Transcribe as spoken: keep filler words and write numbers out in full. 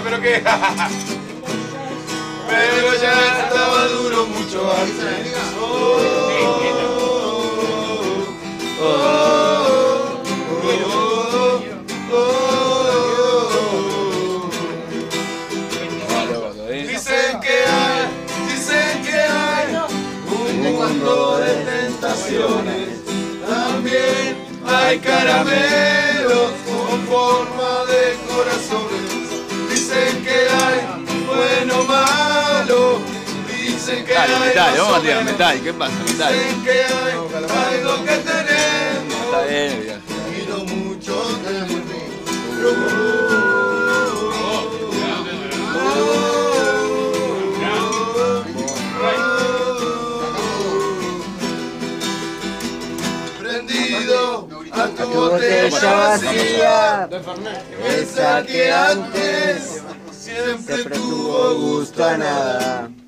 pero que... Pero ya estaba duro mucho antes. Oh, oh, oh, oh, oh. Dicen que hay, dicen que hay un mundo de tentaciones. También hay caramelos con forma de corazones. Dicen que hay bueno, malo, dicen que dale, hay metal, vamos a tirar menos. metal, ¿qué pasa? Metal. Dicen que hay algo que tenemos. Está bien, ya. Y lo mucho tenemos. Prendido a tu botella vacía, esa que antes siempre tuvo gusto a nada.